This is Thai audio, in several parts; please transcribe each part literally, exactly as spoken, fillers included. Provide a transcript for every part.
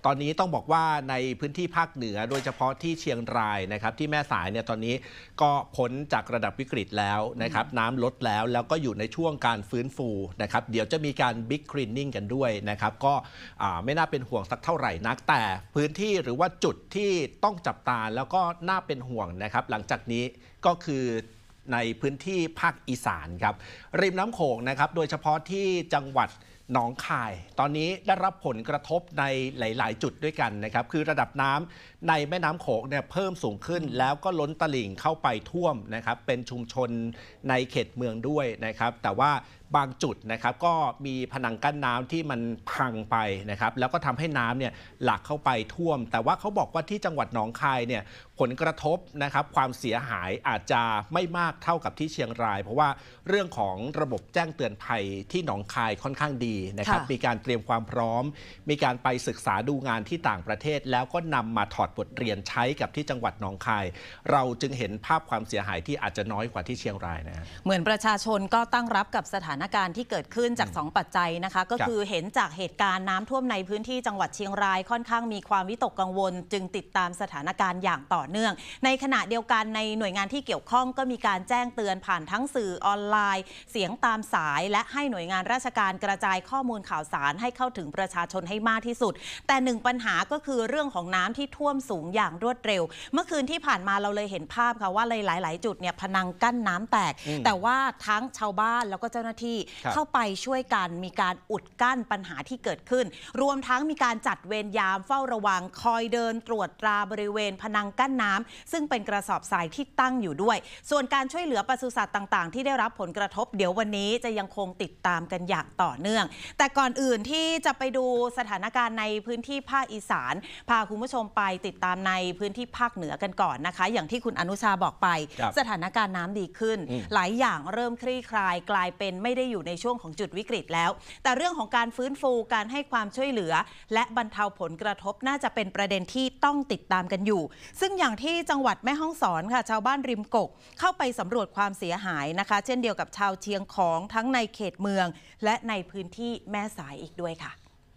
ตอนนี้ต้องบอกว่าในพื้นที่ภาคเหนือโดยเฉพาะที่เชียงรายนะครับที่แม่สายเนี่ยตอนนี้ก็พ้นจากระดับวิกฤตแล้วนะครับน้ำลดแล้วแล้วก็อยู่ในช่วงการฟื้นฟูนะครับเดี๋ยวจะมีการบิ๊กคลีนนิ่งกันด้วยนะครับก็ไม่น่าเป็นห่วงสักเท่าไหร่นักแต่พื้นที่หรือว่าจุดที่ต้องจับตาแล้วก็น่าเป็นห่วงนะครับหลังจากนี้ก็คือในพื้นที่ภาคอีสานครับริมน้ำโขงนะครับโดยเฉพาะที่จังหวัดหนองคายตอนนี้ได้รับผลกระทบในหลายๆจุดด้วยกันนะครับคือระดับน้ำในแม่น้ำโขงเนี่ยเพิ่มสูงขึ้นแล้วก็ล้นตลิ่งเข้าไปท่วมนะครับเป็นชุมชนในเขตเมืองด้วยนะครับแต่ว่าบางจุดนะครับก็มีผนังกั้นน้ำที่มันพังไปนะครับแล้วก็ทำให้น้ำเนี่ยหลากเข้าไปท่วมแต่ว่าเขาบอกว่าที่จังหวัดหนองคายเนี่ยผลกระทบนะครับความเสียหายอาจจะไม่มากเท่ากับที่เชียงรายเพราะว่าเรื่องของระบบแจ้งเตือนภัยที่หนองคายค่อนข้างดีนะครับมีการเตรียมความพร้อมมีการไปศึกษาดูงานที่ต่างประเทศแล้วก็นำมาถอดบทเรียนใช้กับที่จังหวัดหนองคายเราจึงเห็นภาพความเสียหายที่อาจจะน้อยกว่าที่เชียงรายนะเหมือนประชาชนก็ตั้งรับกับสถานการณ์ที่เกิดขึ้นจากสองปัจจัยนะคะก็คือเห็นจากเหตุการณ์น้ำท่วมในพื้นที่จังหวัดเชียงรายค่อนข้างมีความวิตกกังวลจึงติดตามสถานการณ์อย่างต่อเนื่องในขณะเดียวกันในหน่วยงานที่เกี่ยวข้องก็มีการแจ้งเตือนผ่านทั้งสื่อออนไลน์เสียงตามสายและให้หน่วยงานราชการกระจายข้อมูลข่าวสารให้เข้าถึงประชาชนให้มากที่สุดแต่หนึ่งปัญหาก็คือเรื่องของน้ำที่ท่วมสูงอย่างรวดเร็วเมื่อคืนที่ผ่านมาเราเลยเห็นภาพค่ะว่าหลายๆจุดเนี่ยพนังกั้นน้ำแตกแต่ว่าทั้งชาวบ้านแล้วก็เจ้าหน้าที่เข้าไปช่วยกันมีการอุดกั้นปัญหาที่เกิดขึ้นรวมทั้งมีการจัดเวรยามเฝ้าระวังคอยเดินตรวจตราบริเวณพนังกั้นน้ำซึ่งเป็นกระสอบทรายที่ตั้งอยู่ด้วยส่วนการช่วยเหลือปศุสัตว์ต่างๆที่ได้รับผลกระทบเดี๋ยววันนี้จะยังคงติดตามกันอย่างต่อเนื่องแต่ก่อนอื่นที่จะไปดูสถานการณ์ในพื้นที่ภาคอีสานพาคุณผู้ชมไปติดตามในพื้นที่ภาคเหนือกันก่อนนะคะอย่างที่คุณอนุชาบอกไปสถานการณ์น้ำดีขึ้นหลายอย่างเริ่มคลี่คลายกลายเป็นไม่ได้อยู่ในช่วงของจุดวิกฤตแล้วแต่เรื่องของการฟื้นฟูการให้ความช่วยเหลือและบรรเทาผลกระทบน่าจะเป็นประเด็นที่ต้องติดตามกันอยู่ซึ่งอย่างที่จังหวัดแม่ฮ่องสอนค่ะชาวบ้านริมกกเข้าไปสำรวจความเสียหายนะคะเช่นเดียวกับชาวเชียงของทั้งในเขตเมืองและในพื้นที่แม่สายอีกด้วยค่ะ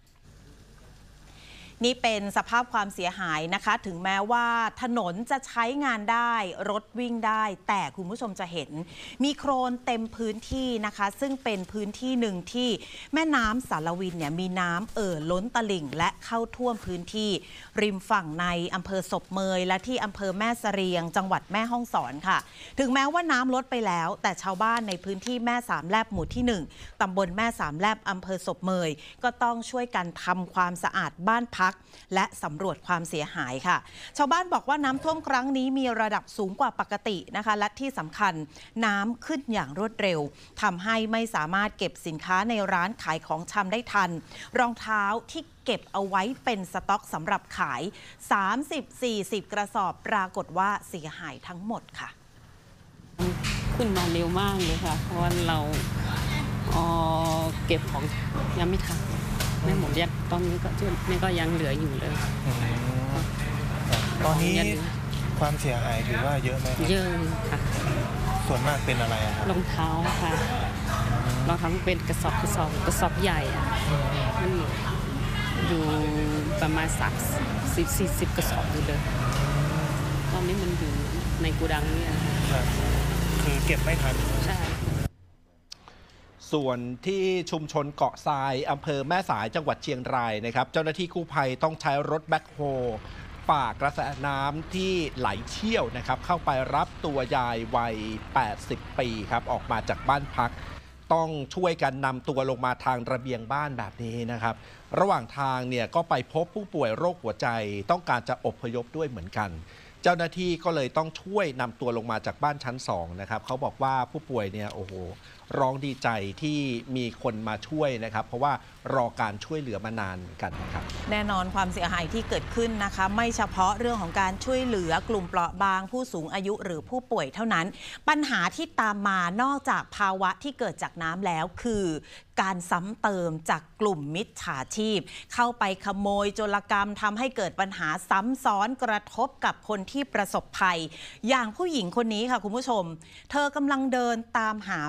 นี่เป็นสภาพความเสียหายนะคะถึงแม้ว่าถนนจะใช้งานได้รถวิ่งได้แต่คุณผู้ชมจะเห็นมีโคลนเต็มพื้นที่นะคะซึ่งเป็นพื้นที่หนึ่งที่แม่น้ำสารวินเนี่ยมีน้ำเอ่อล้นตลิ่งและเข้าท่วมพื้นที่ริมฝั่งในอำเภอศพเมยและที่อำเภอแม่เสรียงจังหวัดแม่ฮ่องสอนค่ะถึงแม้ว่าน้ำลดไปแล้วแต่ชาวบ้านในพื้นที่แม่สามแลบหมู่ที่หนึ่งตำบลแม่สามแลบอำเภอศพเมยก็ต้องช่วยกันทำความสะอาดบ้านพักและสำรวจความเสียหายค่ะชาวบ้านบอกว่าน้ำท่วมครั้งนี้มีระดับสูงกว่าปกตินะคะและที่สำคัญน้ำขึ้นอย่างรวดเร็วทำให้ไม่สามารถเก็บสินค้าในร้านขายของชำได้ทันรองเท้าที่เก็บเอาไว้เป็นสต็อกสำหรับขาย สามสิบถึงสี่สิบ กระสอบปรากฏว่าเสียหายทั้งหมดค่ะขึ้นมาเร็วมากเลยค่ะเพราะว่าเราเก็บของยังไม่ทันแม่หมดยัดตอนนี้ก็นี่ก็ยังเหลืออยู่เลยตอนนี้ความเสียหายถือว่าเยอะไหมเยอะค่ะส่วนมากเป็นอะไรครับรองเท้าค่ะรองเท้าเป็นกระสอบกระสอบกระสอบใหญ่อะมันอยู่ประมาณสามสิบสี่สิบกระสอบอยู่เลยตอนนี้มันอยู่ในกูดังเนี่ยคือเก็บไม่ทันใช่ส่วนที่ชุมชนเกาะทรายอำเภอแม่สายจังหวัดเชียงรายนะครับเจ้าหน้าที่กู้ภัยต้องใช้รถแบ็คโฮฝ่ากระแสน้ำที่ไหลเชี่ยวนะครับเข้าไปรับตัวยายวัยแปดสิบปีครับออกมาจากบ้านพักต้องช่วยกันนำตัวลงมาทางระเบียงบ้านแบบนี้นะครับระหว่างทางเนี่ยก็ไปพบผู้ป่วยโรคหัวใจต้องการจะอพยพด้วยเหมือนกันเจ้าหน้าที่ก็เลยต้องช่วยนำตัวลงมาจากบ้านชั้นสองนะครับเขาบอกว่าผู้ป่วยเนี่ยโอ้โหร้องดีใจที่มีคนมาช่วยนะครับเพราะว่ารอการช่วยเหลือมานานกันนะครับแน่นอนความเสียหายที่เกิดขึ้นนะคะไม่เฉพาะเรื่องของการช่วยเหลือกลุ่มเปราะบางผู้สูงอายุหรือผู้ป่วยเท่านั้นปัญหาที่ตามมานอกจากภาวะที่เกิดจากน้ำแล้วคือการซ้ำเติมจากกลุ่มมิจฉาชีพเข้าไปขโมยโจรกรรมทำให้เกิดปัญหาซ้ำซ้อนกระทบกับคนที่ประสบภัยอย่างผู้หญิงคนนี้ค่ะคุณผู้ชมเธอกำลังเดินตามหารถจัก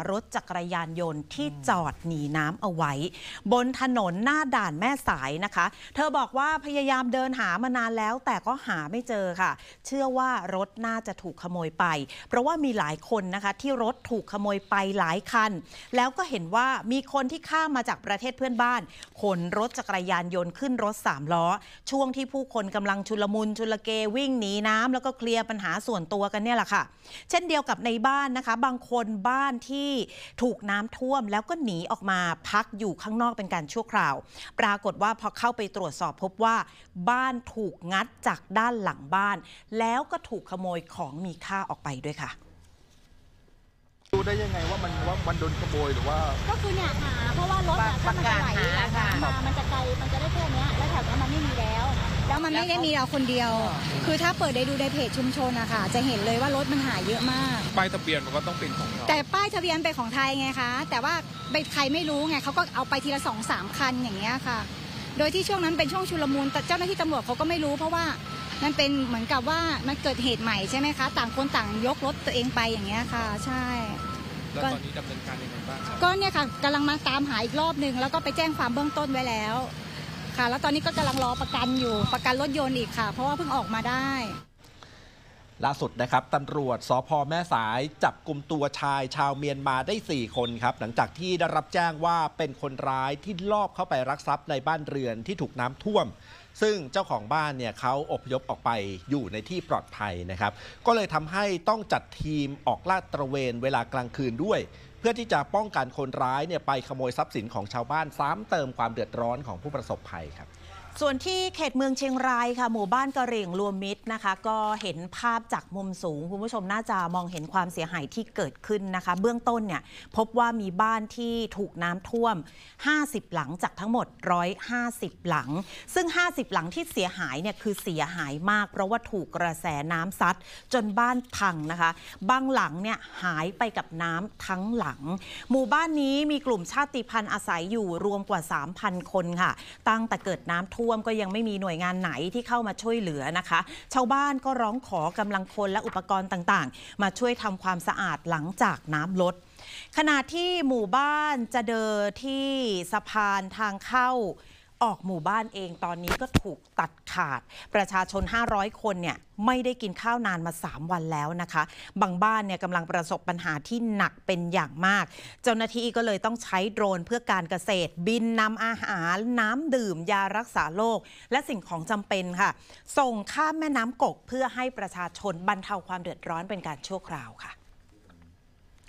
กรยานยนต์ที่จอดหนีน้ำเอาไว้บนถนนหน้าด่านแม่สายนะคะเธอบอกว่าพยายามเดินหามานานแล้วแต่ก็หาไม่เจอค่ะเชื่อว่ารถน่าจะถูกขโมยไปเพราะว่ามีหลายคนนะคะที่รถถูกขโมยไปหลายคันแล้วก็เห็นว่ามีคนที่ข้ามมาจากประเทศเพื่อนบ้านขนรถจักรยานยนต์ขึ้นรถสามล้อช่วงที่ผู้คนกำลังชุลมุนชุลเกวิ่งหนีน้ำแล้วก็เคลียร์ปัญหาส่วนตัวกันเนี่ยแหละค่ะเช่นเดียวกับในบ้านนะคะบางคนบ้านที่ถูกน้ำท่วมแล้วก็หนีออกมาพักอยู่ข้างนอกเป็นการชั่วคราวปรากฏว่าพอเข้าไปตรวจสอบพบว่าบ้านถูกงัดจากด้านหลังบ้านแล้วก็ถูกขโมยของมีค่าออกไปด้วยค่ะรู้ได้ยังไงว่ามันว่ามันโดนขโมยหรือว่าก็คือเนี่ยหาเพราะว่ารถอะถ้ามันจะไหลมามันจะไกลมันจะได้แค่นี้แล้วแถวนี้มันไม่มีแล้วแล้วมันไม่ได้มีเราคนเดียวคือถ้าเปิดได้ดูในเพจชุมชนอะค่ะจะเห็นเลยว่ารถมันหายเยอะมากป้ายทะเบียนมันก็ต้องเป็นของเราแต่ป้ายทะเบียนเป็นของไทยไงคะแต่ว่าเป็นใครไม่รู้ไงเขาก็เอาไปทีละสองสามคันอย่างเงี้ยค่ะโดยที่ช่วงนั้นเป็นช่วงชุลมุนแต่เจ้าหน้าที่ตำรวจเขาก็ไม่รู้เพราะว่ามันเป็นเหมือนกับว่ามันเกิดเหตุใหม่ใช่ไหมคะต่างคนต่างยกรถตัวเองไปอย่างเงี้ยค่ะใช่แล้วตอนนี้ดำเนินการยังไงบ้างครับก็เนี่ยค่ะกำลังมาตามหาอีกรอบหนึ่งแล้วก็ไปแจ้งความเบื้องต้นไว้แล้วค่ะแล้วตอนนี้ก็กำลังรอประกันอยู่ประกันรถยนต์อีกค่ะเพราะว่าเพิ่งออกมาได้ล่าสุดนะครับตำรวจสภ.แม่สายจับกลุ่มตัวชายชาวเมียนมาได้สี่คนครับหลังจากที่ได้รับแจ้งว่าเป็นคนร้ายที่ลอบเข้าไปลักทรัพย์ในบ้านเรือนที่ถูกน้ำท่วมซึ่งเจ้าของบ้านเนี่ยเขาอพยพออกไปอยู่ในที่ปลอดภัยนะครับก็เลยทำให้ต้องจัดทีมออกลาดตระเวนเวลากลางคืนด้วยเพื่อที่จะป้องกันคนร้ายเนี่ยไปขโมยทรัพย์สินของชาวบ้านซ้ำเติมความเดือดร้อนของผู้ประสบภัยครับส่วนที่เขตเมืองเชียงรายค่ะหมู่บ้านกะเหรี่ยงรวมมิตรนะคะก็เห็นภาพจากมุมสูงคุณผู้ชมน่าจะมองเห็นความเสียหายที่เกิดขึ้นนะคะเบื้องต้นเนี่ยพบว่ามีบ้านที่ถูกน้ำท่วมห้าสิบหลังจากทั้งหมดหนึ่งร้อยห้าสิบหลังซึ่งห้าสิบหลังที่เสียหายเนี่ยคือเสียหายมากเพราะว่าถูกกระแสน้ำซัดจนบ้านพังนะคะบางหลังเนี่ยหายไปกับน้ำทั้งหลังหมู่บ้านนี้มีกลุ่มชาติพันธุ์อาศัยอยู่รวมกว่า สามพัน คนค่ะตั้งแต่เกิดน้ำท่วมก็ยังไม่มีหน่วยงานไหนที่เข้ามาช่วยเหลือนะคะชาวบ้านก็ร้องขอกำลังคนและอุปกรณ์ต่างๆมาช่วยทำความสะอาดหลังจากน้ำลดขณะที่หมู่บ้านจะเดินที่สะพานทางเข้าออกหมู่บ้านเองตอนนี้ก็ถูกตัดขาดประชาชนห้าร้อยคนเนี่ยไม่ได้กินข้าวนานมาสามวันแล้วนะคะบางบ้านเนี่ยกำลังประสบปัญหาที่หนักเป็นอย่างมากเจ้าหน้าที่ก็เลยต้องใช้โดรนเพื่อการเกษตรบินนำอาหารน้ำดื่มยารักษาโรคและสิ่งของจำเป็นค่ะส่งข้ามแม่น้ำกกเพื่อให้ประชาชนบรรเทาความเดือดร้อนเป็นการชั่วคราวค่ะ